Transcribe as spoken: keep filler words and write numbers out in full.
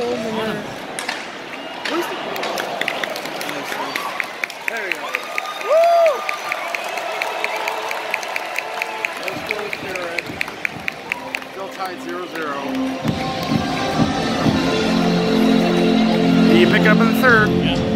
so many. Where's the... There we go. Woo! Let's go with Jared. Still tied zero zero. Did you pick it up in the third? Yeah.